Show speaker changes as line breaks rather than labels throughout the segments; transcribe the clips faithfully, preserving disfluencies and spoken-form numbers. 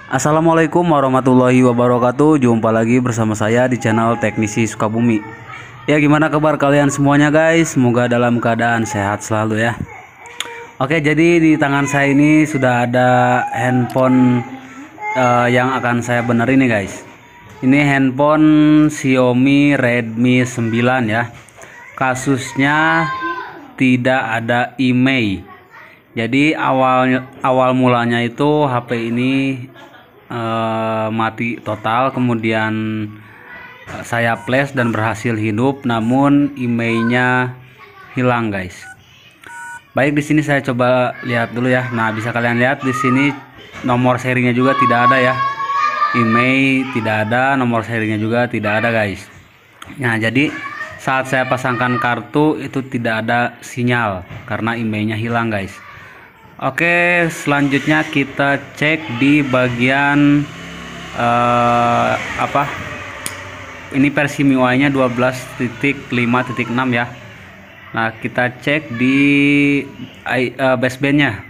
Assalamualaikum warahmatullahi wabarakatuh. Jumpa lagi bersama saya di channel Teknisi Sukabumi. Ya, gimana kabar kalian semuanya guys? Semoga dalam keadaan sehat selalu ya. Oke, jadi di tangan saya ini sudah ada handphone uh, yang akan saya benerin nih guys. Ini handphone Xiaomi Redmi sembilan ya. Kasusnya tidak ada I M E I. Jadi awal awal mulanya itu H P ini uh, mati total, kemudian uh, saya flash dan berhasil hidup, namun I M E I-nya hilang guys. Baik, di sini saya coba lihat dulu ya. Nah, bisa kalian lihat di sini nomor serinya juga tidak ada ya. I M E I tidak ada, nomor serinya juga tidak ada guys. Nah, jadi saat saya pasangkan kartu itu tidak ada sinyal karena I M E I-nya hilang guys. Oke, selanjutnya kita cek di bagian uh, apa? Ini versi M I U I-nya dua belas titik lima titik enam ya. Nah, kita cek di uh, basebandnya.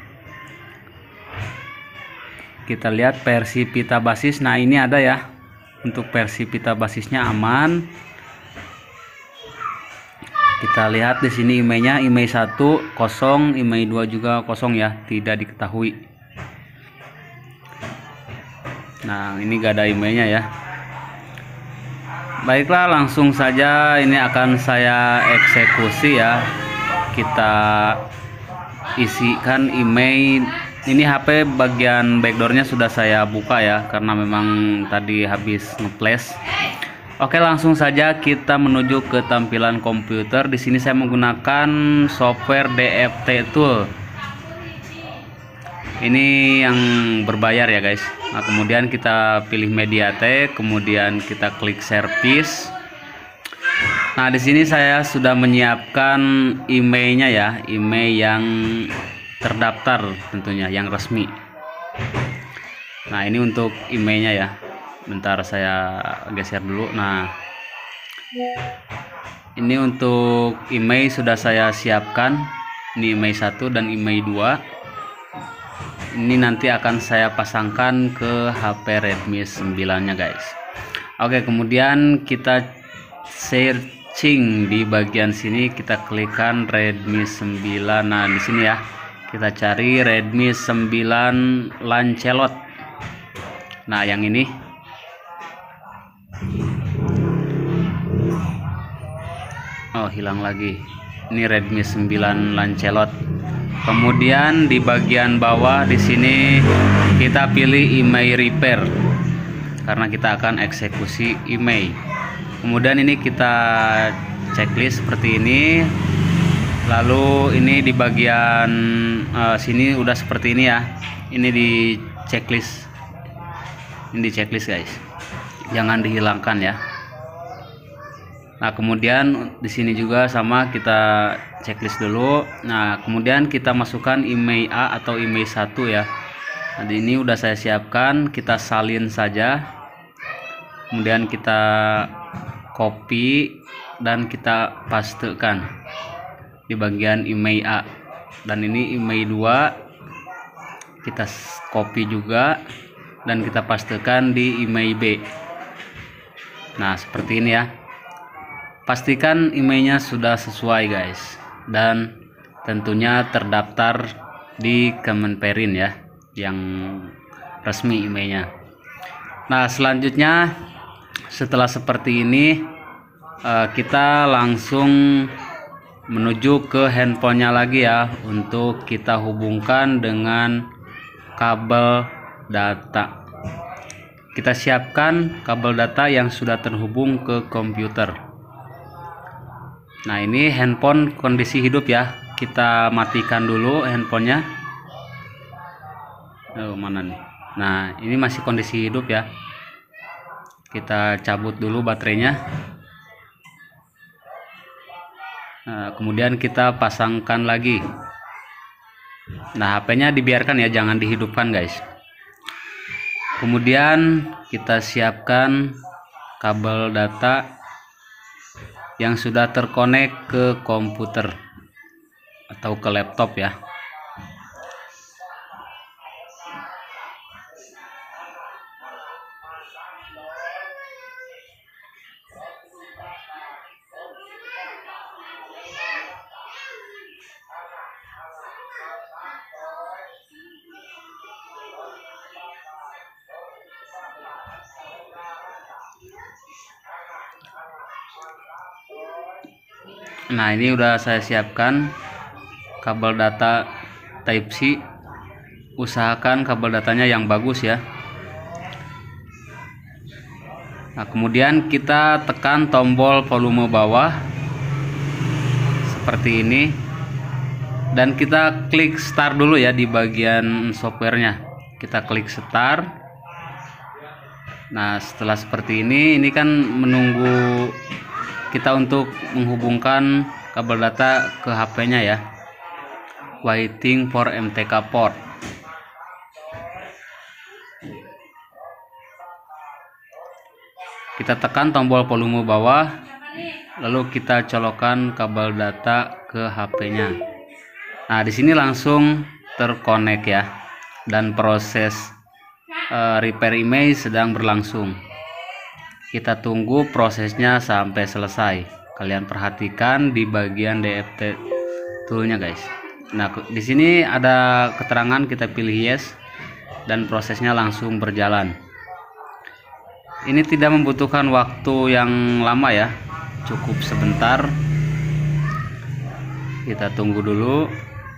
Kita lihat versi pita basis. Nah, ini ada ya. Untuk versi pita basisnya aman. Kita lihat di sini I M E I-nya, I M E I satu kosong, I M E I dua juga kosong ya, tidak diketahui. Nah, ini gak ada I M E I-nya ya. Baiklah, langsung saja ini akan saya eksekusi ya. Kita isikan I M E I. Ini H P bagian backdoornya sudah saya buka ya, karena memang tadi habis nge-flash. Oke, langsung saja kita menuju ke tampilan komputer. Di sini saya menggunakan software D F T Tool. Ini yang berbayar ya guys. Nah, kemudian kita pilih MediaTek, kemudian kita klik service. Nah, di sini saya sudah menyiapkan I M E I-nya ya, I M E I yang terdaftar tentunya, yang resmi. Nah, ini untuk I M E I-nya ya. Bentar saya geser dulu. Nah, ini untuk I M E I sudah saya siapkan. Ini I M E I satu dan I M E I dua. Ini nanti akan saya pasangkan ke H P Redmi sembilan nya guys. Oke, kemudian kita searching di bagian sini, kita klikkan Redmi sembilan. Nah, di sini ya. Kita cari Redmi sembilan Lancelot. Nah, yang ini. Oh, hilang lagi. Ini Redmi sembilan Lancelot. Kemudian di bagian bawah di sini kita pilih I M E I repair karena kita akan eksekusi I M E I. Kemudian ini kita checklist seperti ini. Lalu ini di bagian uh, sini udah seperti ini ya. Ini di checklist. Ini di checklist guys. Jangan dihilangkan ya. Nah, kemudian di sini juga sama, kita checklist dulu. Nah, kemudian kita masukkan I M E I A atau I M E I satu ya. Nah, ini udah saya siapkan, kita salin saja. Kemudian kita copy dan kita pastekan di bagian I M E I A. Dan ini I M E I dua kita copy juga dan kita pastekan di I M E I B. Nah, seperti ini ya. Pastikan I M E I-nya sudah sesuai guys, dan tentunya terdaftar di Kemenperin ya, yang resmi I M E I-nya. Nah, selanjutnya setelah seperti ini kita langsung menuju ke handphonenya lagi ya, untuk kita hubungkan dengan kabel data. Kita siapkan kabel data yang sudah terhubung ke komputer. Nah, ini handphone kondisi hidup ya. Kita matikan dulu handphonenya. Oh, mana nih? Nah, ini masih kondisi hidup ya. Kita cabut dulu baterainya. Nah, kemudian kita pasangkan lagi. Nah, H P-nya dibiarkan ya, jangan dihidupkan guys. Kemudian kita siapkan kabel data yang sudah terkonek ke komputer atau ke laptop ya. Nah, ini udah saya siapkan kabel data Type C. Usahakan kabel datanya yang bagus ya. Nah, kemudian kita tekan tombol volume bawah seperti ini, dan kita klik start dulu ya di bagian softwarenya. Kita klik start. Nah, setelah seperti ini, ini kan menunggu kita untuk menghubungkan kabel data ke H P-nya ya. Waiting for M T K port. Kita tekan tombol volume bawah, lalu kita colokkan kabel data ke H P-nya. Nah, di sini langsung terkonek ya, dan proses uh, repair image sedang berlangsung. Kita tunggu prosesnya sampai selesai. Kalian perhatikan di bagian D F T toolnya guys. Nah, di sini ada keterangan, kita pilih yes, dan prosesnya langsung berjalan. Ini tidak membutuhkan waktu yang lama ya, cukup sebentar. Kita tunggu dulu.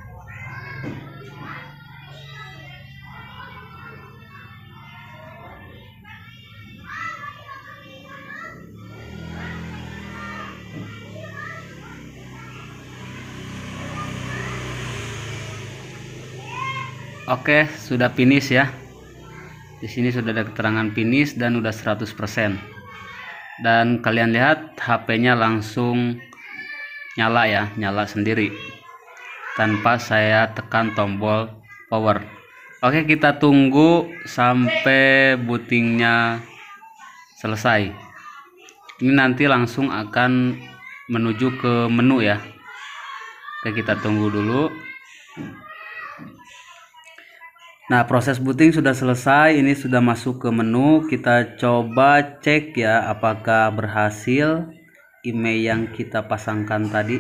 Oke, sudah finish ya. Di sini sudah ada keterangan finish dan udah seratus persen. Dan kalian lihat H P-nya langsung nyala ya, nyala sendiri tanpa saya tekan tombol power. Oke, kita tunggu sampai bootingnya selesai. Ini nanti langsung akan menuju ke menu ya. Oke, kita tunggu dulu. Nah, proses booting sudah selesai. Ini sudah masuk ke menu. Kita coba cek ya apakah berhasil email yang kita pasangkan tadi.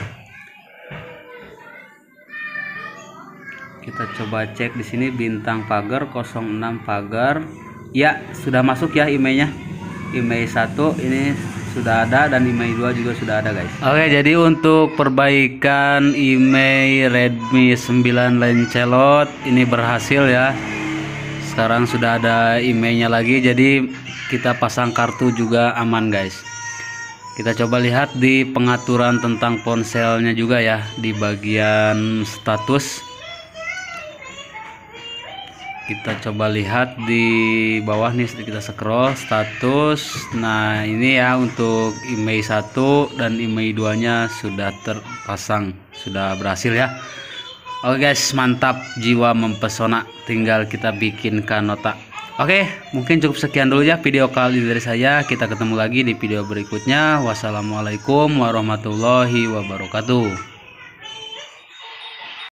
Kita coba cek di sini bintang pagar nol enam pagar. Ya, sudah masuk ya emailnya. Email satu ini sudah ada, dan email dua juga sudah ada guys. Oke, jadi untuk perbaikan email Redmi sembilan Lancelot ini berhasil ya. Sekarang sudah ada emailnya lagi, jadi kita pasang kartu juga aman guys. Kita coba lihat di pengaturan tentang ponselnya juga ya, di bagian status. Kita coba lihat di bawah nih, kita scroll status. Nah, ini ya untuk email satu dan email dua nya sudah terpasang, sudah berhasil ya. Oke guys, mantap, jiwa mempesona, tinggal kita bikinkan nota. Oke, mungkin cukup sekian dulu ya video kali dari saya. Kita ketemu lagi di video berikutnya. Wassalamualaikum warahmatullahi wabarakatuh.